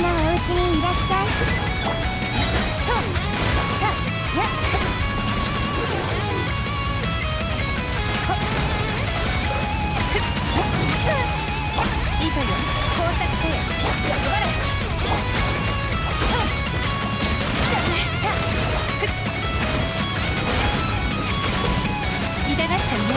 のお家にいらっしゃい。糸よ、工作せよ。役払い。痛がっちゃうね。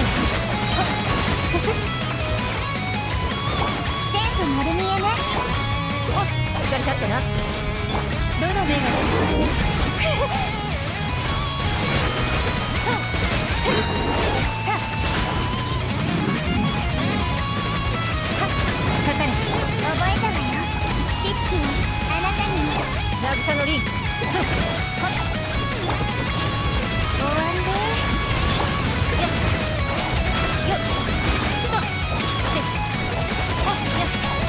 全部丸見えね。お、しっかり立ってな。どの目が出るかしら。かかれ。覚えたわよ。知識はあなたにも。渚のリン。おわんで。よっとせっほっやっ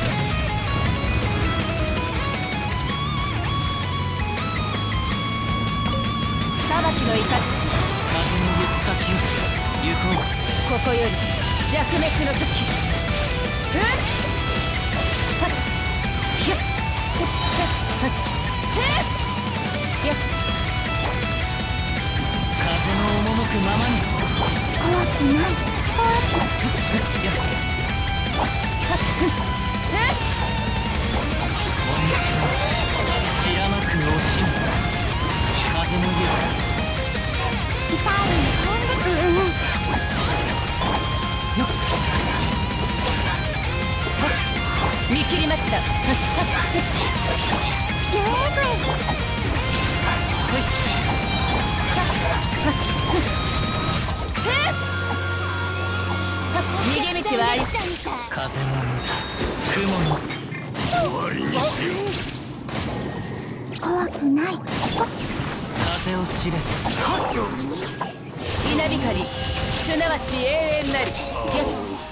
裁きの怒り。風の行く先を行こう。ここより弱滅の時。うんはっひゃっはっせっやっ風の赴くままに。怖くない。こんにちは。散らまくおしん。風の行く。痛いの飛んでくる。よっ。見切りました。グエグエ。逃げ道はあり。風の雲の終わりにしよう。怖くない。風を知れ。稲光、すなわち永遠なり。よし。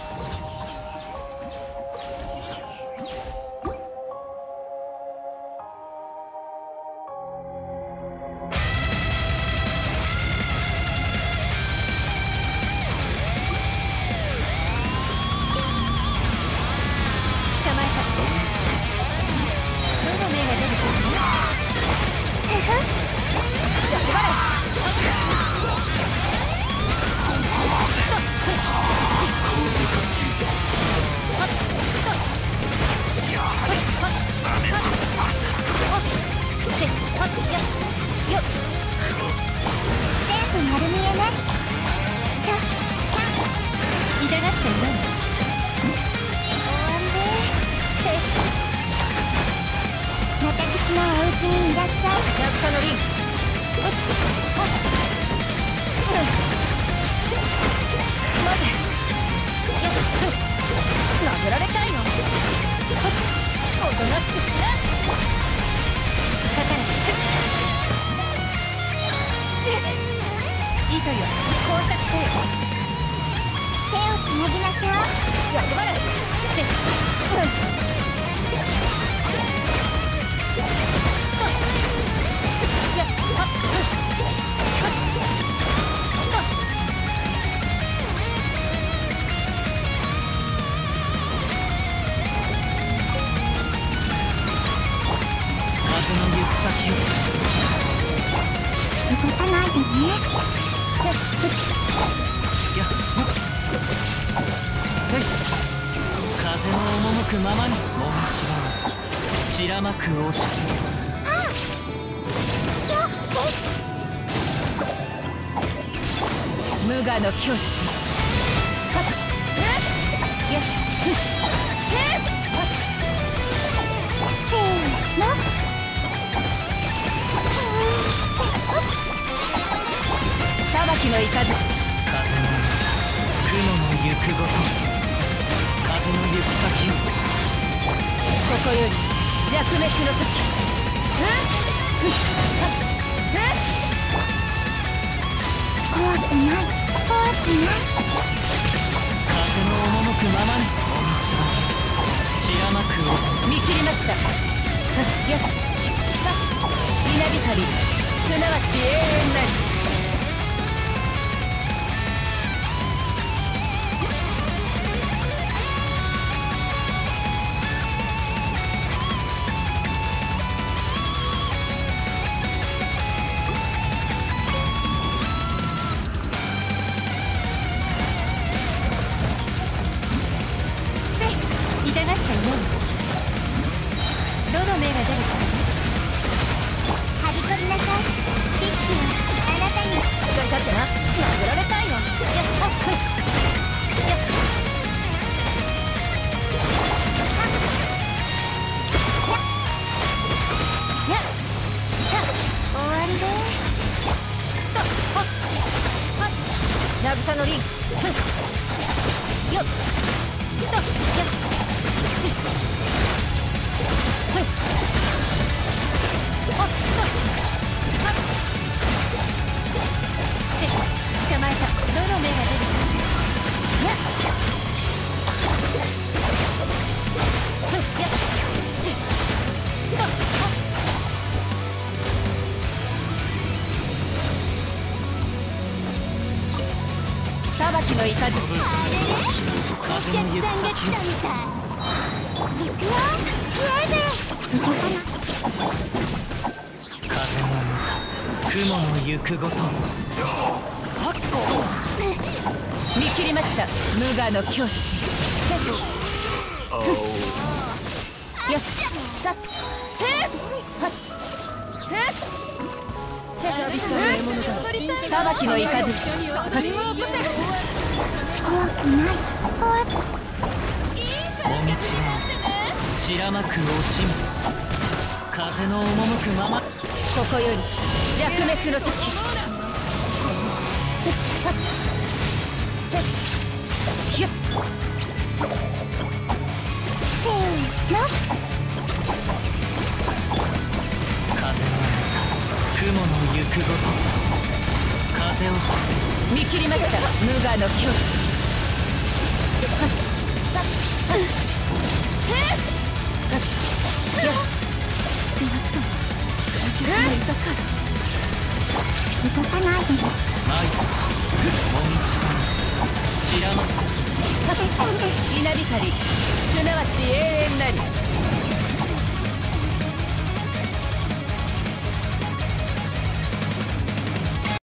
散らまくおしん。無我の境地。せーの。裁きの雷。風の雲の行くごと。風の行く先を。ここより弱滅の時。怖くない。怖くない。風の赴くままに。お道は散らまくを見切りました。よし。稲光、すなわち永遠なり。 渚のリンよっとやっちおっと捕まえた。どの目が出るかやっやっちと裁きの雷お客さんが来たみたい。行くよレイベ風の雲の行くごと見切りました。無我の境地やっさっせっさっせっ久々の獲物だ。裁きの雷怖くない怖くお道は散らまく惜しみ風の赴くままここより弱滅の時ヒュッせーの風の雲の行くごと風を見切りました。無我の境地動かないでね。 お道散らまく稲光すなわち永遠なり。